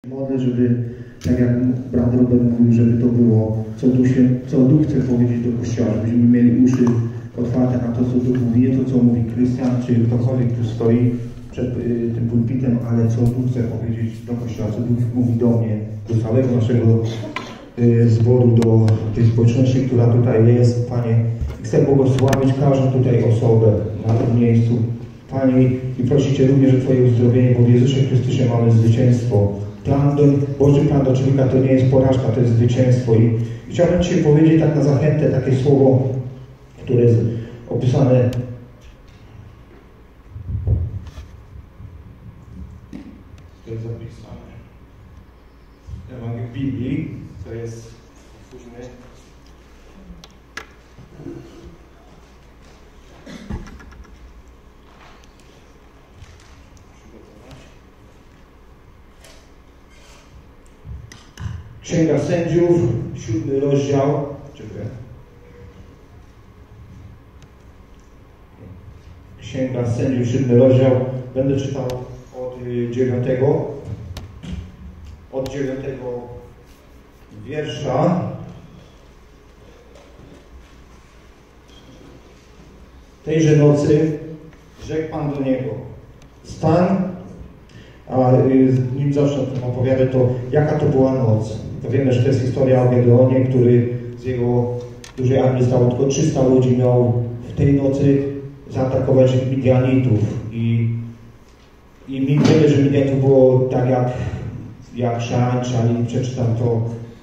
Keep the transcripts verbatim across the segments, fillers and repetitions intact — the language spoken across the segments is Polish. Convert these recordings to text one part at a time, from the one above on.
Modlę, żeby, tak jak brat Robert mówił, żeby to było, co Duch, co Duch chce powiedzieć do Kościoła, żebyśmy mieli uszy otwarte na to, co Duch mówi, nie to, co mówi Krystian, czy ktokolwiek, kto stoi przed y, tym pulpitem, ale co Duch chce powiedzieć do Kościoła, co Duch mówi do mnie, do całego naszego y, zboru, do tej społeczności, która tutaj jest. Panie, chcę błogosławić każdą tutaj osobę na tym miejscu. Panie, i prosić Cię również o Twoje uzdrowienie, bo w Jezusie Chrystusie mamy zwycięstwo. Plan do, Boży plan do człowieka to nie jest porażka, to jest zwycięstwo. I chciałbym Ci powiedzieć tak na zachętę takie słowo, które jest opisane to jest zapisane w Ewangelii Biblii, to jest później Księga Sędziów, siódmy rozdział. Dziękuję. Księga Sędziów, siódmy rozdział. Będę czytał od dziewiątego. Od dziewiątego wiersza. Tejże nocy rzekł Pan do niego: stań. A nim zacznę opowiadać, to jaka to była noc. To wiemy, że to jest historia o Gedeonie, który z jego dużej armii stało tylko trzysta ludzi, miał w tej nocy zaatakować Midianitów. I, i wiemy, że Midianitów było tak jak, jak szarańcza, i przeczytam to,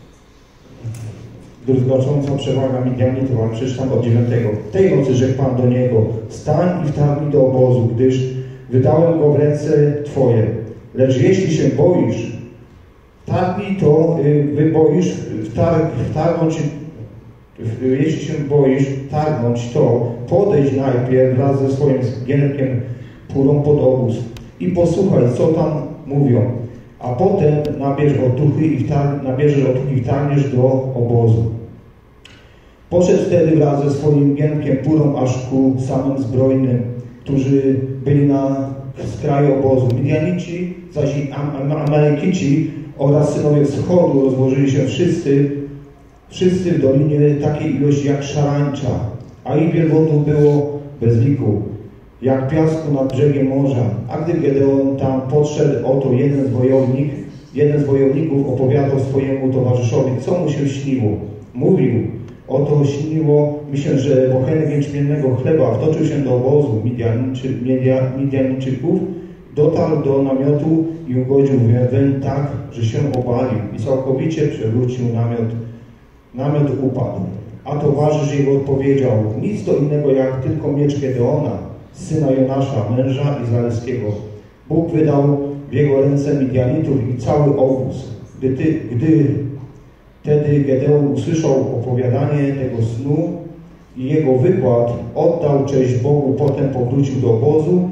druzgocąca przewaga Midianitów, ale przeczytam od dziewiątego. W tej nocy rzekł Pan do niego: stań i wtargnij do obozu, gdyż wydałem go w ręce Twoje. Lecz jeśli się boisz, targnij to, wyboisz, wtarg, wtargnąć, jeśli się boisz, targnąć to, podejdź najpierw wraz ze swoim zgienkiem pórą pod obóz i posłuchaj, co tam mówią, a potem nabierz otuchy i wtarg, nabierzesz otuchy i wtargniesz do obozu. Poszedł wtedy wraz ze swoim gienkiem pórą aż ku samym zbrojnym, którzy byli na z kraju obozu. Midianici, zaś i Amalekici oraz synowie wschodu rozłożyli się wszyscy, wszyscy w dolinie takiej ilości jak szarańcza, a ich wielbłądów było bez liku, jak piasku nad brzegiem morza. A gdy Gedeon tam podszedł, oto jeden z wojownik, jeden z wojowników opowiadał swojemu towarzyszowi, co mu się śniło. Mówił: oto śniło mi się, że bochenek jęczmiennego chleba wtoczył się do obozu Midianiczy, Midianiczyków, dotarł do namiotu i ugodził weń tak, że się obalił i całkowicie przewrócił namiot. Namiot upadł. A towarzysz jego odpowiedział: nic to innego jak tylko miecz Gedeona, syna Jonasza, męża izraelskiego. Bóg wydał w jego ręce Midianitów i cały obóz. Gdy, ty, gdy Wtedy Gedeon usłyszał opowiadanie tego snu i jego wykład, oddał cześć Bogu, potem powrócił do obozu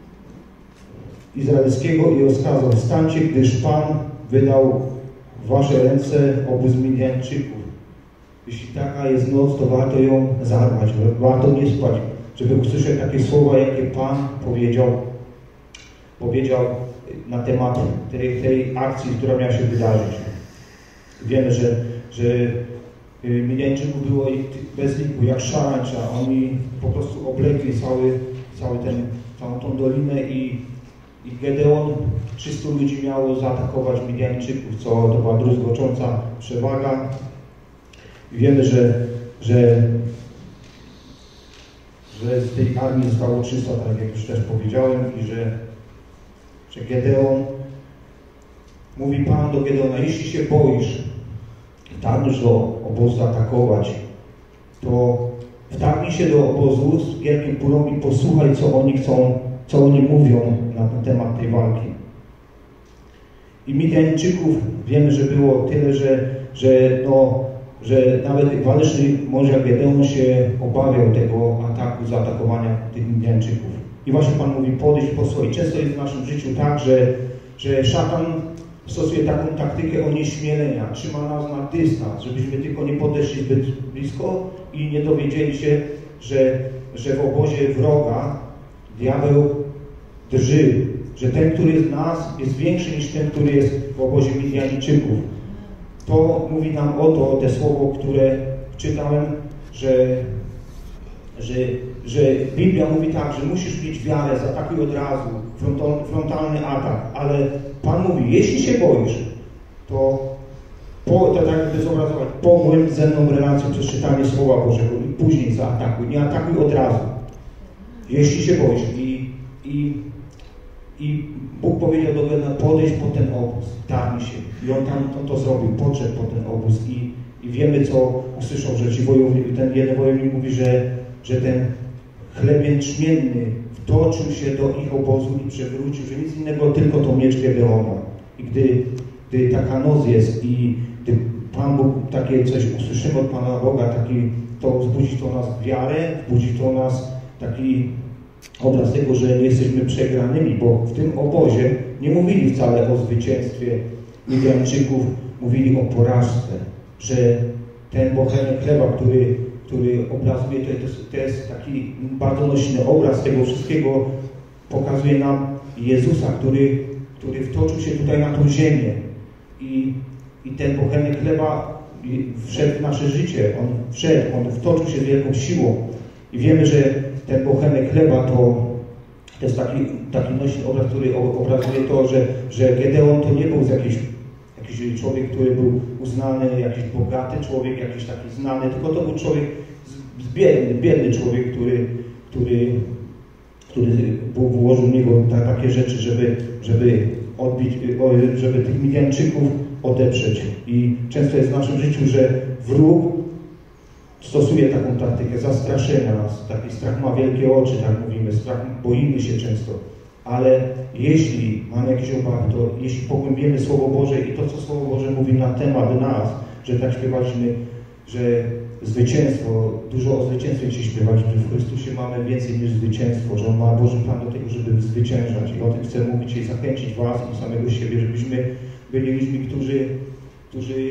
izraelskiego i rozkazał: wstańcie, gdyż Pan wydał w wasze ręce obóz Midianczyków. Jeśli taka jest noc, to warto ją zarwać, warto nie spać, żeby usłyszeć takie słowa, jakie Pan powiedział, powiedział na temat tej, tej akcji, która miała się wydarzyć. Wiemy, że, że Midianczyków było bez liku, jak szarańcza. Oni po prostu oblegli cały, cały ten, całą tą dolinę i, i Gedeon trzystu ludzi miało zaatakować Midianczyków, co to była druzgocząca przewaga. I wiemy, że, że, że z tej armii zostało trzysta, tak jak już też powiedziałem, i że, że Gedeon, mówi Pan do Gedeona: jeśli się boisz wtargnąć do obozu atakować, to wtargnij się do obozu z wielkim pórą i posłuchaj, co oni chcą, co oni mówią na ten temat tej walki. I Midianczyków wiemy, że było tyle, że, że, no, że nawet waleczny mąż jak Gedeon się obawiał tego ataku, zaatakowania tych Midianczyków. I właśnie Pan mówi: podejdź, posłuchaj. Często jest w naszym życiu tak, że, że szatan stosuje taką taktykę onieśmielenia, trzyma nas na dystans, żebyśmy tylko nie podeszli zbyt blisko i nie dowiedzieli się, że, że w obozie wroga diabeł drży, że ten, który jest w nas, jest większy niż ten, który jest w obozie Midianijczyków. To mówi nam o to, te słowo, które czytałem, że, że, że Biblia mówi tak, że musisz mieć wiarę, zaatakuj od razu, frontal, frontalny atak, ale Pan mówi, jeśli się boisz, to, po, to tak jakby zobrazować, pogłęb ze mną relację przez czytanie Słowa Bożego i później zaatakuj, nie atakuj od razu. Jeśli się boisz i, i, i Bóg powiedział do Gedeona, podejdź pod ten obóz, tarnij się. I on tam on to zrobił, podszedł pod ten obóz i, i wiemy, co usłyszał, że ci wojownicy, ten jeden wojownik mówi, że, że ten chleb jęczmienny wtoczył się do ich obozu i przewrócił, że nic innego, tylko tą miecz Gedeona. I gdy, gdy taka noc jest i gdy Pan Bóg takie coś usłyszymy od Pana Boga, taki, to wzbudzi to nas wiarę, wzbudzi to nas taki obraz tego, że nie jesteśmy przegranymi, bo w tym obozie nie mówili wcale o zwycięstwie Midianczyków, mówili o porażce, że ten bochenek chleba, który, który obrazuje, to jest, to jest taki bardzo nośny obraz tego wszystkiego, pokazuje nam Jezusa, który, który wtoczył się tutaj na tą ziemię i, i ten bochenek chleba wszedł w nasze życie, on wszedł, on wtoczył się z wielką siłą i wiemy, że ten bochenek chleba to, to jest taki, taki nośny obraz, który obrazuje to, że, że Gedeon to nie był z jakiejś, jakiś człowiek, który był uznany, jakiś bogaty człowiek, jakiś taki znany, tylko to był człowiek z, z biedny, biedny człowiek, który, który, który Bóg włożył w niego ta, takie rzeczy, żeby, żeby odbić, żeby tych Midianczyków odeprzeć. I często jest w naszym życiu, że wróg stosuje taką taktykę zastraszenia nas. Taki strach ma wielkie oczy, tak mówimy, strach, boimy się często. Ale jeśli mamy jakieś obawy, to jeśli pogłębimy Słowo Boże i to, co Słowo Boże mówi na temat nas, że tak śpiewaliśmy, że zwycięstwo, dużo o zwycięstwie dzisiaj śpiewaliśmy, że w Chrystusie mamy więcej niż zwycięstwo, że On ma Boży plan do tego, żeby zwyciężać. I o tym chcę mówić i zachęcić Was i samego siebie, żebyśmy byli ludźmi, którzy, którzy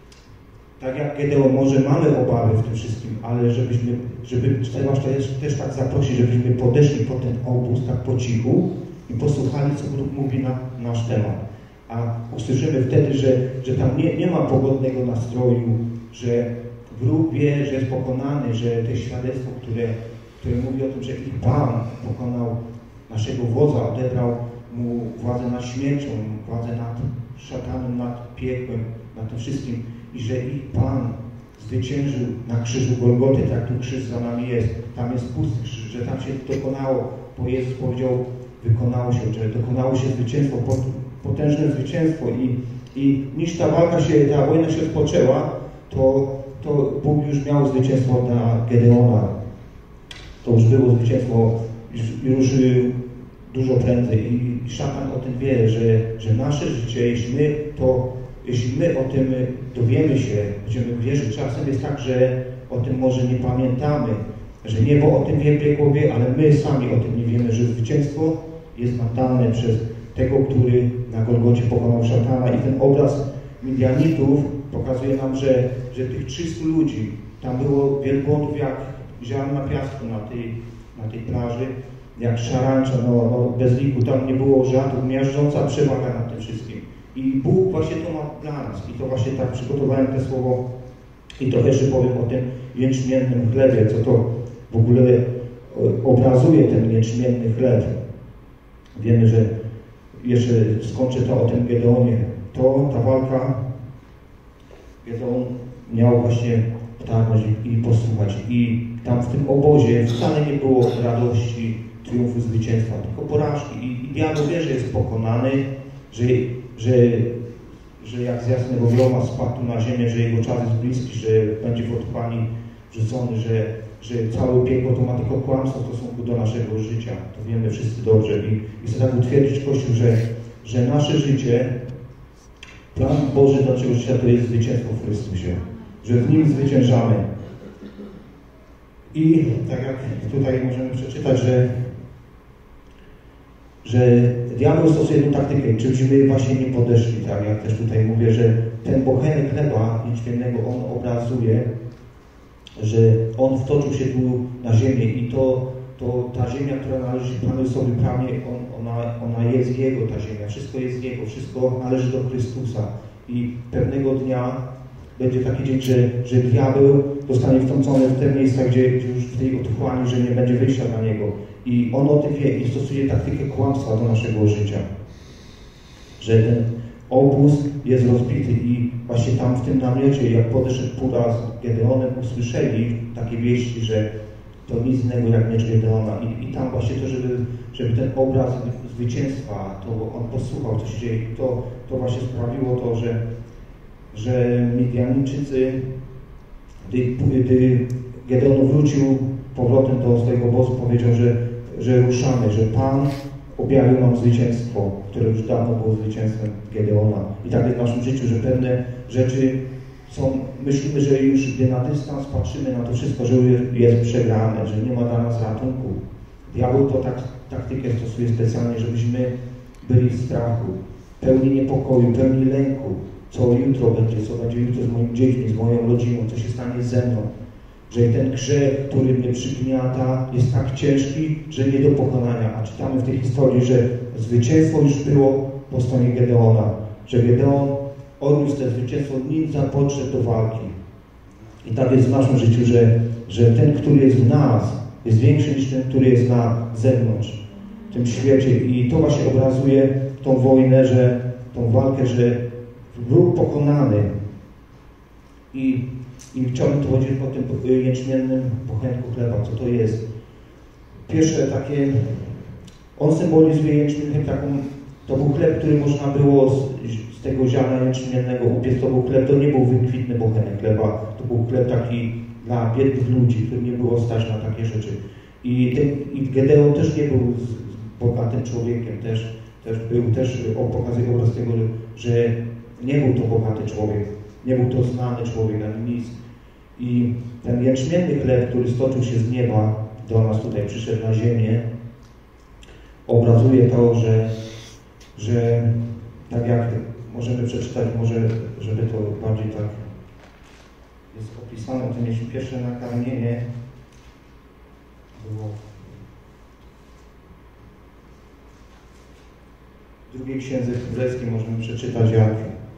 tak jak Gedeon, może mamy obawy w tym wszystkim, ale żebyśmy, żeby zwłaszcza też, też tak zaprosić, żebyśmy podeszli pod ten obóz tak po cichu i posłuchali, co Bóg mówi na nasz temat. A usłyszymy wtedy, że, że tam nie, nie ma pogodnego nastroju, że wróg wie, że jest pokonany, że to świadectwo, które, które mówi o tym, że i Pan pokonał naszego wodza, odebrał mu władzę nad śmiercią, władzę nad szatanem, nad piekłem, nad tym wszystkim. I że ich Pan zwyciężył na krzyżu Golgoty, tak tu krzyż za nami jest, tam jest pusty krzyż, że tam się dokonało, bo Jezus powiedział, wykonało się, że dokonało się zwycięstwo, potężne zwycięstwo i, i niż ta walka się, ta wojna się rozpoczęła, to, to Bóg już miał zwycięstwo na Gedeona. To już było zwycięstwo już, już dużo prędzej i, i szatan o tym wie, że, że nasze życie, jeśli my to Jeśli my o tym dowiemy się, będziemy wierzyć, czasem jest tak, że o tym może nie pamiętamy, że niebo o tym wie, piekło wie, ale my sami o tym nie wiemy, że zwycięstwo jest nam dane przez tego, który na Golgocie pokonał szatana. I ten obraz Midianitów pokazuje nam, że, że tych trzystu ludzi, tam było wielbłądów jak ziarna piasku na tej, na tej plaży, jak szarańcza, no, no bez liku, tam nie było żadnych, miażdżąca przewaga nad tym wszystkim. I Bóg właśnie to ma dla nas. I to właśnie tak przygotowałem te słowo i to jeszcze powiem o tym jęczmiennym chlebie, co to w ogóle obrazuje ten jęczmienny chleb. Wiemy, że jeszcze skończę to o tym Gedeonie. To ta walka, Gedeon miał właśnie tarnąć i posłuchać. I tam w tym obozie wcale nie było radości, triumfu, zwycięstwa, tylko porażki. I, i diabeł wie, że jest pokonany, że Że, że jak z jasnego groma spadł na ziemię, że jego czas jest bliski, że będzie w otchłani wrzucony, że, że całe piekło to ma tylko kłamstwo w stosunku do naszego życia. To wiemy wszyscy dobrze. I, i chcę tak utwierdzić Kościół, że, że nasze życie, plan Boży dla naszego życia to jest zwycięstwo w Chrystusie. Że w Nim zwyciężamy. I tak jak tutaj możemy przeczytać, że że diabeł stosuje tę taktykę, żebyśmy właśnie nie podeszli, tak jak też tutaj mówię, że ten bochenek chleba jęczmiennego, on obrazuje, że on wtoczył się tu na ziemię i to, to ta ziemia, która należy Panu Jezusowi prawnie, on, ona, ona jest Jego, ta ziemia, wszystko jest Jego, wszystko należy do Chrystusa. I pewnego dnia będzie taki dzień, że, że diabeł zostanie wtrącony w te miejsca, gdzie, gdzie już w tej otchłani, że nie będzie wyjścia dla niego. I on o tym wie i stosuje taktykę kłamstwa do naszego życia. Że ten obóz jest rozbity i właśnie tam w tym namiocie, jak podeszedł Pura z Gedeonem, usłyszeli takie wieści, że to nic innego jak miecz Gedeona. I, i tam właśnie to, żeby, żeby ten obraz zwycięstwa, to on posłuchał, co się dzieje. I to, to właśnie sprawiło to, że, że Midianczycy, gdy, gdy Gedeon wrócił powrotem do swojego obozu, powiedział, że, że ruszamy, że Pan objawił nam zwycięstwo, które już dawno było zwycięstwem Gedeona. I tak jest w naszym życiu, że pewne rzeczy są, myślimy, że już gdy na dystans patrzymy na to wszystko, że jest przegrane, że nie ma dla nas ratunku. Diabeł to tak, taktykę stosuje specjalnie, żebyśmy byli w strachu, pełni niepokoju, pełni lęku, co jutro będzie, co będzie jutro z moimi dziećmi, z moją rodziną, co się stanie ze mną. Że ten grzech, który mnie przygniata, jest tak ciężki, że nie do pokonania. A czytamy w tej historii, że zwycięstwo już było po stronie Gedeona. Że Gedeon odniósł to zwycięstwo, nim podszedł do walki. I tak jest w naszym życiu, że, że ten, który jest w nas, jest większy niż ten, który jest na zewnątrz, w tym świecie. I to właśnie obrazuje tą wojnę, że tą walkę, że był pokonany. I I chciałbym tu powiedzieć o tym jęczmiennym bochenku chleba, co to jest. Pierwsze takie, on symbolizuje jęczmienny taką, to był chleb, który można było z, z tego ziarna jęczmiennego upiec, to był chleb, to nie był wykwitny bochenek chleba, to był chleb taki dla biednych ludzi, którym nie było stać na takie rzeczy. I, ten, i Gedeon też nie był z, z bogatym człowiekiem, też, też był, też on pokazuje obraz tego, że nie był to bogaty człowiek. Nie był to znany człowiek, ani nic. I ten jęczmienny chleb, który stoczył się z nieba do nas tutaj, przyszedł na ziemię, obrazuje to, że, że tak jak możemy przeczytać, może, żeby to bardziej tak jest opisane, to mieliśmy pierwsze nakarmienie było w drugiej księdze królewskiej możemy przeczytać, jak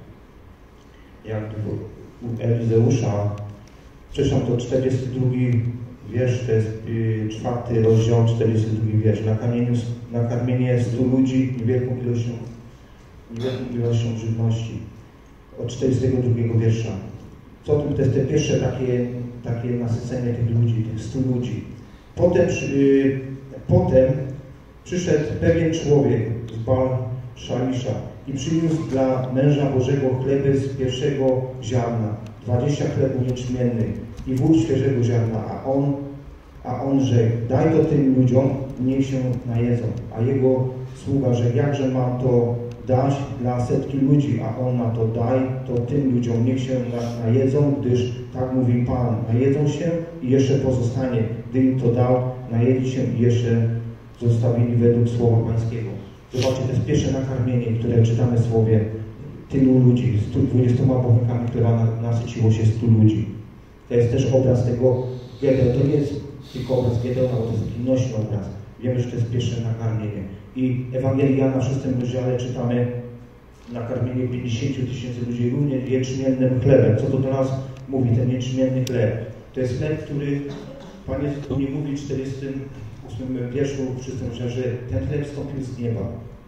jak u Elizeusza, przepraszam, to czterdziesty drugi wiersz, to jest y, czwarty rozdział, czterdziesty drugi wiersz. Nakarmienie, nakarmienie stu ludzi niewielką ilością, niewielką ilością żywności. Od czterdziestego drugiego wiersza. Co to jest te pierwsze takie, takie nasycenie tych ludzi, tych stu ludzi. Potem, y, potem przyszedł pewien człowiek z Baal-Szalisza i przyniósł dla męża Bożego chleby z pierwszego ziarna, dwadzieścia chlebów jęczmiennych i wór świeżego ziarna, a on, a on rzekł, daj to tym ludziom, niech się najedzą. A jego sługa rzekł, jakże mam to dać dla setki ludzi, a on na to, daj to tym ludziom, niech się najedzą, gdyż tak mówi Pan, najedzą się i jeszcze pozostanie. Gdy im to dał, najedli się i jeszcze zostawili według słowa Pańskiego. Zobaczcie, to jest pierwsze nakarmienie, które czytamy w słowie tylu ludzi. stu dwudziestoma bochenkami chleba nasyciło się stu ludzi. To jest też obraz tego Gedeona. To nie jest tylko obraz Gedeona, bo to jest taki nośny obraz. Wiemy, że to jest pierwsze nakarmienie. I Ewangelii Jana w szóstym rozdziale czytamy nakarmienie pięćdziesięciu tysięcy ludzi również jęczmiennym chlebem. Co to do nas mówi ten jęczmienny chleb? To jest chleb, który Pan Jezus nie mówi w czterdziestym ósmym wierszu w szóstym rozdziale, że ten chleb stąpił z nieba.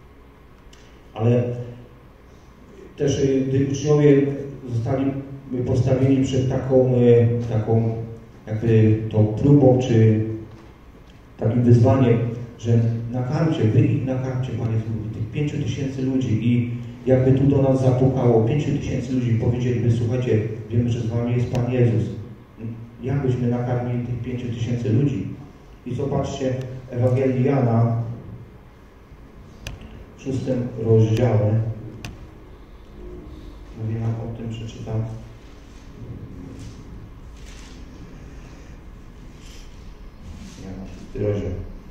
Ale też gdy uczniowie zostali postawieni przed taką, taką jakby tą próbą, czy takim wyzwaniem, że nakarmcie, wy ich nakarmcie, Pan Jezus mówi, tych pięciu tysięcy ludzi i jakby tu do nas zapukało, pięciu tysięcy ludzi powiedzieliby, słuchajcie, wiemy, że z wami jest Pan Jezus. Jak byśmy nakarmili tych pięciu tysięcy ludzi? I zobaczcie, Ewangelii Jana w szóstym rozdziale, mówi nam o tym, przeczytam. Jana, szósty rozdział.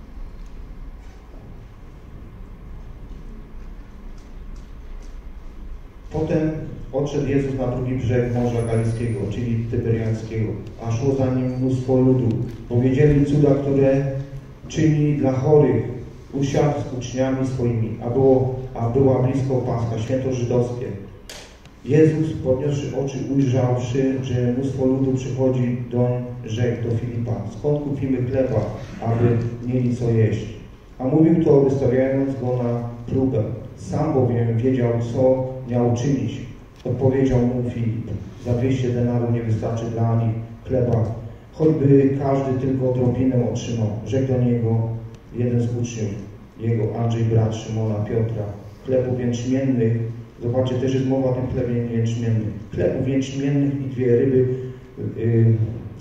Potem odszedł Jezus na drugi brzeg Morza Galilejskiego, czyli Tyberiańskiego, a szło za nim mnóstwo ludu, bo wiedzieli cuda, które czyni dla chorych, usiadł z uczniami swoimi, a, było, a była blisko Pascha, święto żydowskie. Jezus, podniósłszy oczy, ujrzawszy, że mnóstwo ludu przychodzi, do rzekł do Filipa: skąd kupimy chleba, aby mieli co jeść? A mówił to, wystawiając go na próbę. Sam bowiem wiedział, co miał czynić. Odpowiedział mu Filip: za dwieście denarów nie wystarczy dla nich chleba, choćby każdy tylko odrobinę otrzymał. Rzekł do niego jeden z uczniów jego, Andrzej, brat Szymona Piotra: chlebów jęczmiennych, zobaczcie, też jest mowa o tym chlebie jęczmiennym, chlebów jęczmiennych i dwie ryby. Yy,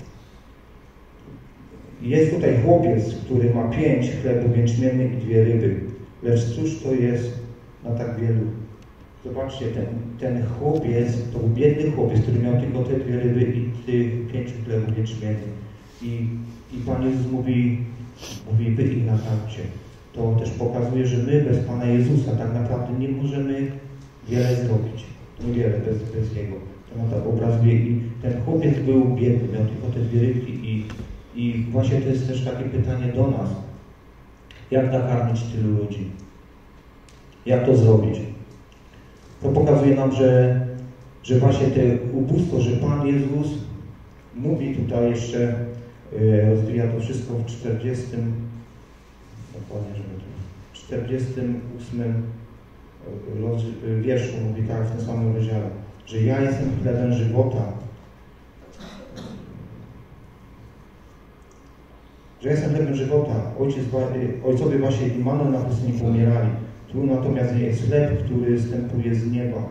jest tutaj chłopiec, który ma pięć chlebów jęczmiennych i dwie ryby, lecz cóż to jest na tak wielu? Zobaczcie, ten, ten chłopiec, to był biedny chłopiec, który miał tylko te dwie ryby i tych pięciu chlebów jęczmiennych. I, i Pan Jezus mówi, mówi wy ich nakarmcie. To też pokazuje, że my bez Pana Jezusa tak naprawdę nie możemy wiele zrobić. Niewiele bez, bez Niego. To na tak obrazuje. I ten chłopiec był biedny, miał tylko te dwie rybki i, i właśnie to jest też takie pytanie do nas. Jak nakarmić tylu ludzi? Jak to zrobić? To pokazuje nam, że, że właśnie te ubóstwo, że Pan Jezus mówi tutaj jeszcze, rozwija to wszystko w czterdziestym, dokładnie, żeby to, czterdziestym ósmym wierszu mówi tak, w tym samym rozdziale, że ja jestem chlebem żywota. Że ja jestem chlebem żywota. Ojciec, ojcowie wasi i manna na pustyni pomierali. Tu natomiast jest chleb, który zstępuje z nieba,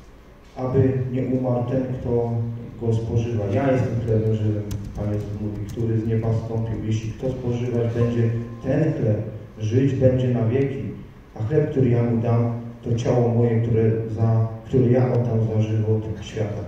aby nie umarł ten, kto go spożywa. Ja jestem chlebem żywym, Pan Jezus mówi, który z nieba stąpił. Jeśli kto spożywać będzie ten chleb, żyć będzie na wieki, a chleb, który ja mu dam, to ciało moje, które, za, które ja oddam za żywot świata.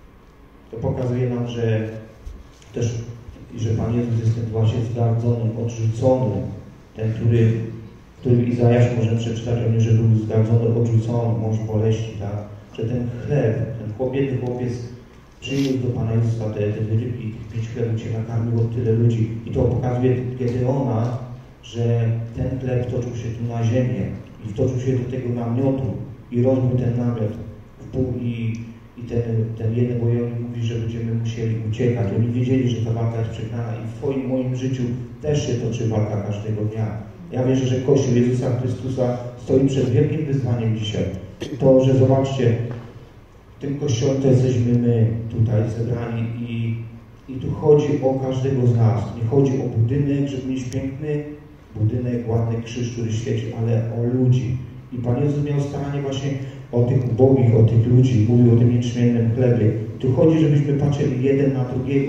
To pokazuje nam, że też, że Pan Jezus jest ten właśnie zgardzonym, odrzuconym, ten, który który w Izajaszu możemy przeczytać o nim, że był zgardzony, odrzucony, mąż boleści, tak? Że ten chleb, ten chłopiec, chłopiec przyniósł do Pana Jezusa te, te dwie rybki, tych pięć chlebów się nakarmiło tyle ludzi. I to pokazuje Gedeona, że ten chleb wtoczył się tu na ziemię i wtoczył się do tego namiotu i rozbił ten namiot w pół i, i ten, ten jeden wojownik mówi, że będziemy musieli uciekać. Oni wiedzieli, że ta walka jest przegrana i w Twoim, moim życiu też się toczy walka każdego dnia. Ja wierzę, że Kościół Jezusa Chrystusa stoi przed wielkim wyzwaniem dzisiaj. To, że zobaczcie, w tym Kościele to jesteśmy my tutaj zebrani i, i tu chodzi o każdego z nas. Nie chodzi o budynek, żeby mieć piękny budynek, ładny krzyż, który świeci, ale o ludzi. I Pan Jezus miał staranie właśnie o tych ubogich, o tych ludzi. Mówił o tym jęczmiennym chlebie. Tu chodzi, żebyśmy patrzyli jeden na drugiego.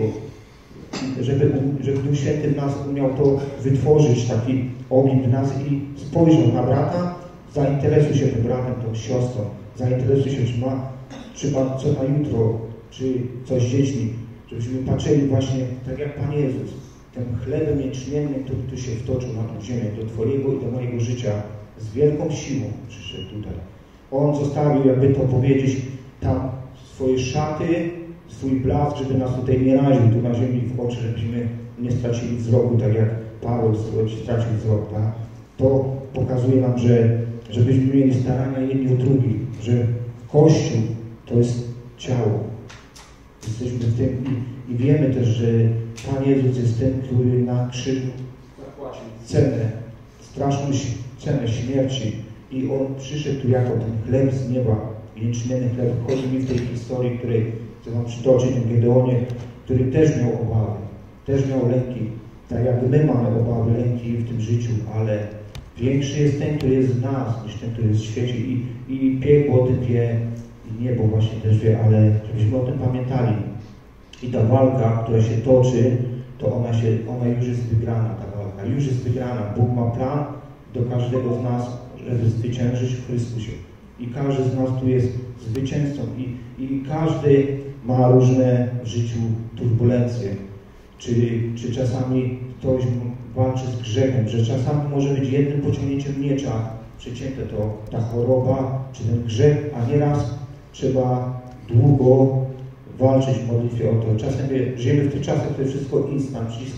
Żeby, żeby Duch Święty w nas umiał to wytworzyć, taki ogień w nas i spojrzał na brata, zainteresuj się tym bratem, tą siostrą, zainteresuj się, czy ma, czy ma co na jutro, czy coś z dziećmi, żebyśmy patrzyli właśnie tak jak Pan Jezus, tym chlebem jęczmiennym, który tu się wtoczył na tą ziemię, do Twojego i do mojego życia, z wielką siłą przyszedł tutaj. On zostawił, jakby to powiedzieć, tam swoje szaty, swój blask, żeby nas tutaj nie raził tu na ziemi w oczy, żebyśmy nie stracili wzroku, tak jak Paweł stracił wzrok, tak? To pokazuje nam, że żebyśmy mieli starania jedni o drugich, że Kościół to jest ciało. Jesteśmy w tym i, i wiemy też, że Pan Jezus jest ten, który na krzyżu zapłacił cenę, straszną cenę śmierci i On przyszedł tu jako ten chleb z nieba, jęczmienny chleb. Chodzi mi w tej historii, której chcę Wam przytoczyć, ten Gedeonie, który też miał obawy, też miał lęki, tak jak my mamy obawy, lęki w tym życiu, ale większy jest ten, który jest w nas, niż ten, który jest w świecie i, i piekło o tym wie, i niebo właśnie też wie, ale żebyśmy o tym pamiętali. I ta walka, która się toczy, to ona, się, ona już jest wygrana, ta walka, już jest wygrana. Bóg ma plan do każdego z nas, żeby zwyciężyć w Chrystusie. I każdy z nas tu jest zwycięzcą i, i każdy ma różne w życiu turbulencje. Czy, czy czasami ktoś walczy z grzechem, że czasami może być jednym pociągnięciem miecza przecięte to ta choroba, czy ten grzech, a nieraz trzeba długo walczyć w modlitwie o to. Czasem żyjemy w tych czasach, to jest wszystko instant, przyciskiem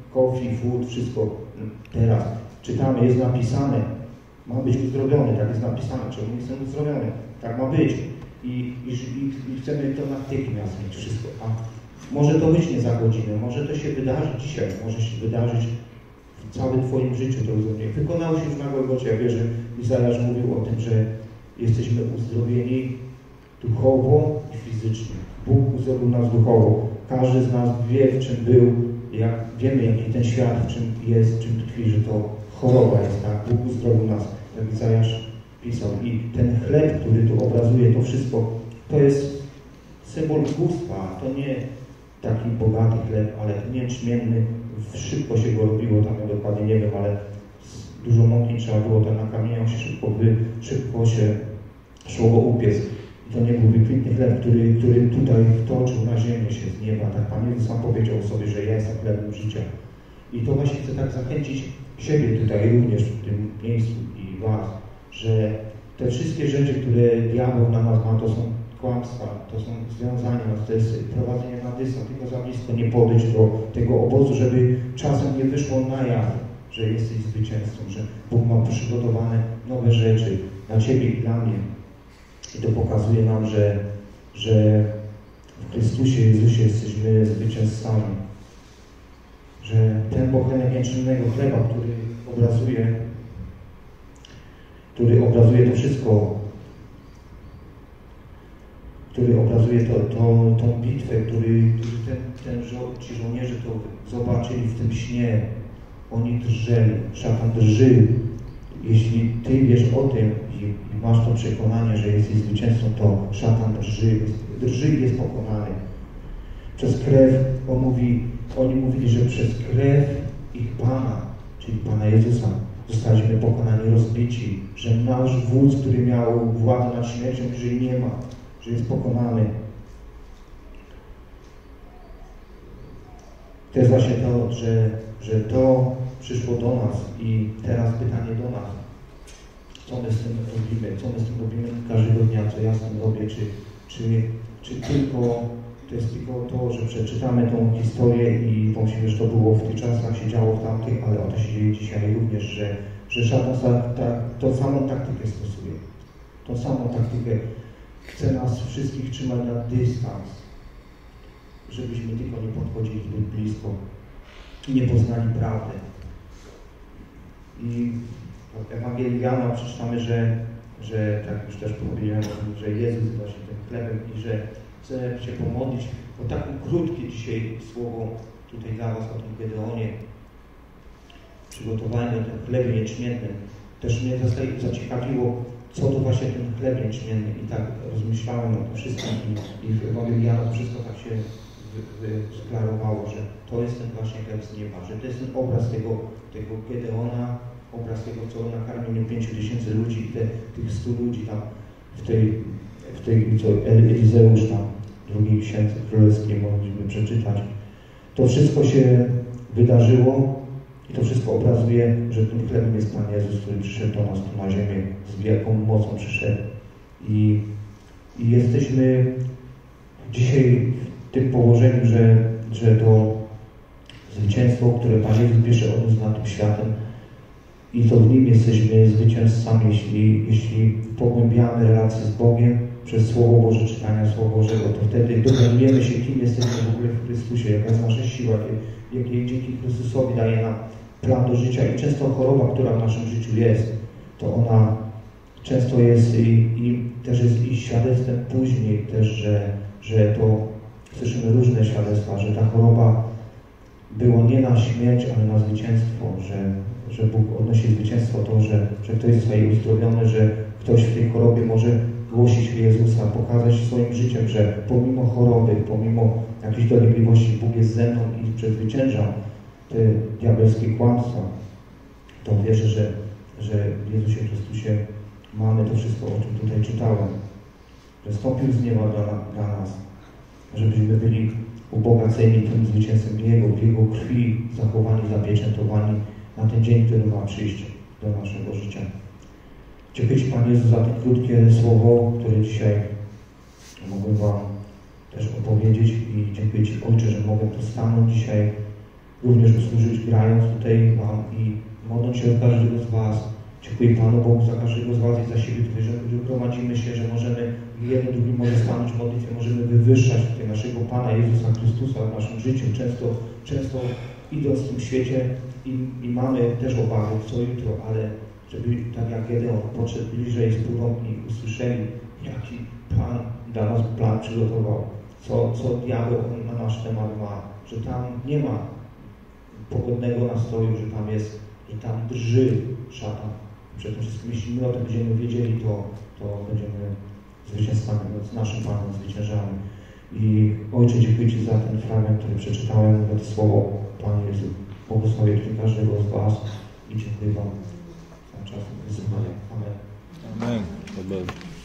coffee, food, wszystko teraz. Czytamy, jest napisane, ma być uzdrowiony, tak jest napisane, czemu nie jestem uzdrowiony, tak ma być. I, i, i chcemy to natychmiast mieć wszystko. A może to być nie za godzinę, może to się wydarzy dzisiaj, może się wydarzyć w całym Twoim życiu to uzdrowienie. Wykonało się już na Golgocie. Ja wierzę, że Izajasz mówił o tym, że jesteśmy uzdrowieni duchowo i fizycznie. Bóg uzdrowił nas duchowo. Każdy z nas wie, w czym był, jak wiemy, jaki ten świat, w czym jest, w czym tkwi, że to choroba jest, tak? Bóg uzdrowił nas, jak Izajasz pisał. I ten chleb, który tu obrazuje to wszystko, to jest symbol bóstwa. To nie taki bogaty chleb, ale nieczmienny. Szybko się go robiło, tam ja dokładnie nie wiem, ale dużo mąki trzeba było, tam na kamieniach się szybko, by, szybko się szło go upiec. I to nie był wykwintny chleb, który, który tutaj toczył na ziemię się z nieba. Tak Pan Jezus sam powiedział sobie, że ja jestem chlebem życia. I to właśnie chcę tak zachęcić siebie tutaj również w tym miejscu i Was, że te wszystkie rzeczy, które diabeł na nas ma, to są kłamstwa, to są związania, to jest prowadzenie na dystans, tylko za blisko nie podejść do tego obozu, żeby czasem nie wyszło na jaw, że jesteś zwycięzcą, że Bóg ma przygotowane nowe rzeczy dla Ciebie i dla mnie. I to pokazuje nam, że, że w Chrystusie Jezusie jesteśmy zwycięzcami. Że ten bochenek jęczmiennego chleba, który obrazuje, który obrazuje to wszystko, który obrazuje to, to, tą bitwę, który, który ten, ten żo ci żołnierze to zobaczyli w tym śnie. Oni drżeli, szatan drży. Jeśli Ty wiesz o tym i, i masz to przekonanie, że jesteś zwycięzcą, to szatan drży, drży i jest pokonany. Przez krew, on mówi, oni mówili, że przez krew ich Pana, czyli Pana Jezusa, zostaliśmy pokonani, rozbici, że nasz wódz, który miał władzę nad śmiercią, że jej nie ma, że jest pokonany. To jest właśnie to, że, że to przyszło do nas i teraz pytanie do nas. Co my z tym robimy? Co my z tym robimy każdego dnia? Co ja z tym robię? Czy, czy, czy tylko to jest tylko to, że przeczytamy tą historię i pomyślimy, że to było w tych czasach, się działo w tamtych, ale o to się dzieje dzisiaj również, że, że szatan ta, ta, tą samą taktykę stosuje. Tą samą taktykę. Chce nas wszystkich trzymać na dystans, żebyśmy tylko nie podchodzili zbyt blisko i nie poznali prawdy. I w Ewangelii Jana przeczytamy, że, że tak już też powiedziałem, że Jezus jest właśnie tym chlebem i że chcę się pomodlić o takie krótkie dzisiaj słowo tutaj dla Was o tym Gedeonie. Przygotowałem o tym chlebie jęczmiennym. Też mnie zaciekawiło, co to właśnie ten chleb jęczmienny i tak rozmyślałem o tym wszystkim i, i w Ewangelii Jana to wszystko tak się wyklarowało, że to jest ten właśnie chleb z nieba, że to jest ten obraz tego, tego Gedeona, obraz tego, co nakarmił pięciu tysięcy ludzi i te, tych stu ludzi tam w tej, w tej co Elizeusz tam w drugiej księdze królewskiej mogliśmy przeczytać. To wszystko się wydarzyło i to wszystko obrazuje, że tym chlebem jest Pan Jezus, który przyszedł do nas tu na ziemię, z wielką mocą przyszedł. I, i jesteśmy dzisiaj w tym położeniu, że, że to zwycięstwo, które Pan Jezus bierze od nas nad tym światem i to w Nim jesteśmy zwycięzcami, jeśli, jeśli pogłębiamy relacje z Bogiem przez Słowo Boże, czytania Słowa Bożego, to wtedy dowiadujemy się, kim jesteśmy w ogóle w Chrystusie, jaka jest nasza siła, jakiej dzięki Chrystusowi daje nam plan do życia i często choroba, która w naszym życiu jest, to ona często jest i, i też jest i świadectwem później też, że, że to słyszymy różne świadectwa, że ta choroba było nie na śmierć, ale na zwycięstwo, że, że Bóg odnosi zwycięstwo to, że, że ktoś zostaje uzdrowiony, że ktoś w tej chorobie może głosić Jezusa, pokazać swoim życiem, że pomimo choroby, pomimo jakichś dolegliwości Bóg jest ze mną i przezwycięża te diabelskie kłamstwa. To wierzę, że, że w Jezusie Chrystusie mamy to wszystko, o czym tutaj czytałem. Że stąpił z nieba dla, dla nas, żebyśmy byli ubogaceni tym zwycięstwem Jego, w Jego krwi, zachowani, zapieczętowani na ten dzień, który ma przyjść do naszego życia. Dziękuję Ci, Panie Jezu, za to krótkie słowo, które dzisiaj mogłem Wam też opowiedzieć i dziękuję Ci, Ojcze, że mogę tu stanąć dzisiaj również usłużyć, grając tutaj Wam i modląc się o każdego z Was. Dziękuję Panu Bogu za każdego z Was i za siebie tutaj, że gromadzimy się, że możemy jeden drugi może stanąć w modlitwie, możemy wywyższać tutaj naszego Pana Jezusa Chrystusa w naszym życiu. Często, często idąc w tym świecie i, i mamy też obawy, co jutro, ale żeby tak jak Gedeon podszedł bliżej z próbą i usłyszeli, jaki Pan dla nas plan przygotował, co, co diabeł na nasz temat ma, że tam nie ma pogodnego nastroju, że tam jest, że tam drży szatan. Przede wszystkim, jeśli my o tym będziemy wiedzieli, to, to będziemy zwycięzcami, z naszym Panem zwyciężamy. I Ojcze, dziękuję Ci za ten fragment, który przeczytałem, za to słowo, Panie Jezu. Błogosławię Ci każdego z Was i dziękuję Wam za czas wysłuchania. Amen. Amen. Amen.